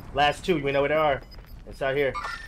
Last two, we know where they are. It's out here.